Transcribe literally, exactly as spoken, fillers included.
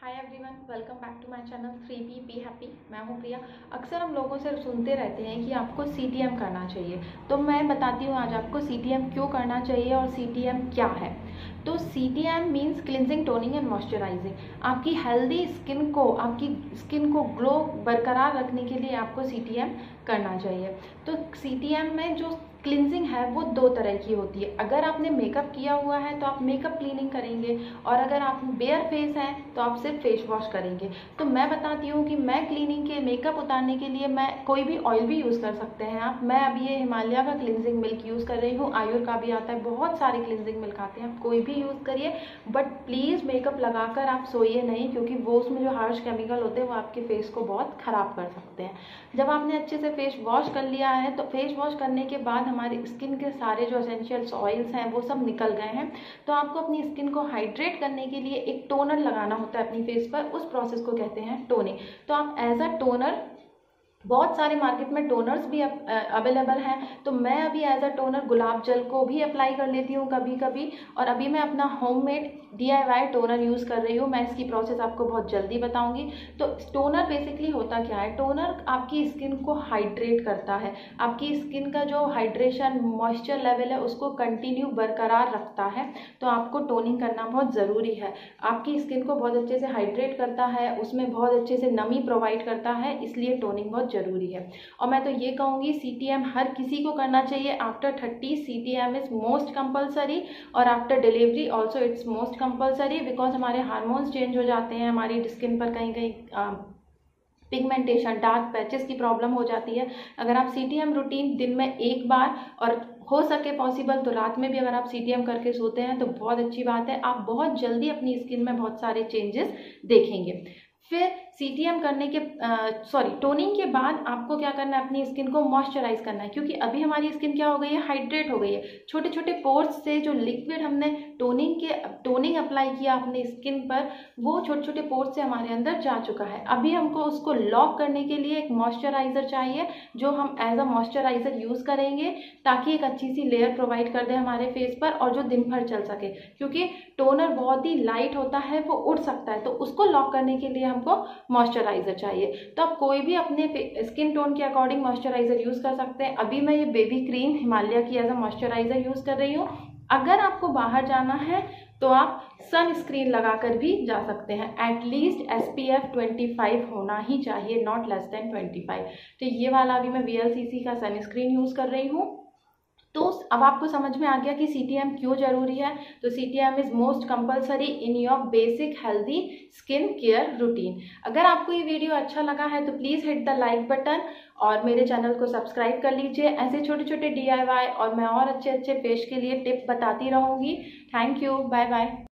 Hi everyone, welcome back to my channel three B B happy. मैं हूँ प्रिया। अक्सर हम लोगों से सुनते रहते हैं कि आपको सी टी एम करना चाहिए, तो मैं बताती हूँ आज आपको सी टी एम क्यों करना चाहिए और सी टी एम क्या है। तो C T M means cleansing, toning and moisturising. आपकी हेल्दी स्किन को आपकी स्किन को ग्लो बरकरार रखने के लिए आपको सी टी एम करना चाहिए। तो सी टी एम में जो क्लिनजिंग है वो दो तरह की होती है। अगर आपने मेकअप किया हुआ है तो आप मेकअप क्लीनिंग करेंगे, और अगर आप बेयर फेस हैं तो आप सिर्फ फेस वॉश करेंगे। तो मैं बताती हूँ कि मैं क्लीनिंग के मेकअप उतारने के लिए मैं कोई भी ऑयल भी यूज़ कर सकते हैं आप। मैं अभी ये हिमालय का क्लिनजिंग मिल्क यूज़ कर रही हूँ, आयुर का भी आता है, बहुत सारे क्लिनजिंग मिल्क आते हैं, आप कोई भी यूज़ करिए। बट प्लीज़ मेकअप लगाकर आप सोइए नहीं, क्योंकि वो उसमें जो हार्श केमिकल होते हैं वो आपके फेस को बहुत ख़राब कर सकते हैं। जब आपने अच्छे से फेस वॉश कर लिया है तो फेस वॉश करने के बाद हमारी स्किन के सारे जो एसेंशियल ऑयल्स हैं वो सब निकल गए हैं। तो आपको अपनी स्किन को हाइड्रेट करने के लिए एक टोनर लगाना होता है अपनी फेस पर, उस प्रोसेस को कहते हैं टोनिंग। तो आप एज अ टोनर, बहुत सारे मार्केट में टोनर्स भी अवेलेबल हैं, तो मैं अभी एज अ टोनर गुलाब जल को भी अप्लाई कर लेती हूँ कभी कभी। और अभी मैं अपना homemade D I Y toner use कर रही हूँ। मैं इसकी प्रोसेस आपको बहुत जल्दी बताऊंगी। तो टोनर बेसिकली होता क्या है? टोनर आपकी स्किन को हाइड्रेट करता है, आपकी स्किन का जो हाइड्रेशन मॉइस्चर लेवल है उसको कंटिन्यू बरकरार रखता है। तो आपको टोनिंग करना बहुत ज़रूरी है। आपकी स्किन को बहुत अच्छे से हाइड्रेट करता है, उसमें बहुत अच्छे से नमी प्रोवाइड करता है, इसलिए टोनिंग बहुत जरूरी है। और मैं तो ये कहूँगी सी टी एम हर किसी को करना चाहिए। After thirty C T M is most compulsory, और after delivery also it's most compulsory, because हमारे हार्मोन्स चेंज हो जाते हैं, हमारी स्किन पर कहीं कहीं पिगमेंटेशन, डार्क पैचेस की प्रॉब्लम हो जाती है। अगर आप सी टी एम रूटीन दिन में एक बार, और हो सके पॉसिबल तो रात में भी अगर आप सी टी एम करके सोते हैं तो बहुत अच्छी बात है। आप बहुत जल्दी अपनी स्किन में बहुत सारे चेंजेस देखेंगे। फिर सी टी एम करने के सॉरी टोनिंग के बाद आपको क्या करना है? अपनी स्किन को मॉइस्चराइज करना है, क्योंकि अभी हमारी स्किन क्या हो गई है? हाइड्रेट हो गई है। छोटे छोटे पोर्स से जो लिक्विड हमने टोनिंग के टोनिंग अप्लाई किया अपनी स्किन पर, वो छोटे छोटे पोर्स से हमारे अंदर जा चुका है। अभी हमको उसको लॉक करने के लिए एक मॉइस्चराइजर चाहिए, जो हम एज अ मॉइस्चराइजर यूज़ करेंगे, ताकि एक अच्छी सी लेयर प्रोवाइड कर दे हमारे फेस पर, और जो दिन भर चल सके। क्योंकि टोनर बहुत ही लाइट होता है, वो उड़ सकता है, तो उसको लॉक करने के लिए हमको मॉइस्चराइजर चाहिए। तो आप कोई भी अपने स्किन टोन के अकॉर्डिंग मॉइस्चराइजर यूज कर सकते हैं। अभी मैं ये बेबी क्रीम हिमालय की एज अ मॉइस्चराइजर यूज कर रही हूँ। अगर आपको बाहर जाना है तो आप सन स्क्रीन लगाकर भी जा सकते हैं। At least S P F twenty five होना ही चाहिए, not less than twenty five. तो ये वाला अभी मैं वी एल सी सी का सन स्क्रीन यूज कर रही हूँ। तो अब आपको समझ में आ गया कि सी टी एम क्यों जरूरी है। तो C T M is most compulsory in your basic healthy skin care routine. अगर आपको ये वीडियो अच्छा लगा है तो please hit the like button, और मेरे चैनल को सब्सक्राइब कर लीजिए। ऐसे छोटे छोटे डी आई वाई और मैं और अच्छे अच्छे फेस के लिए टिप बताती रहूँगी। Thank you, bye bye.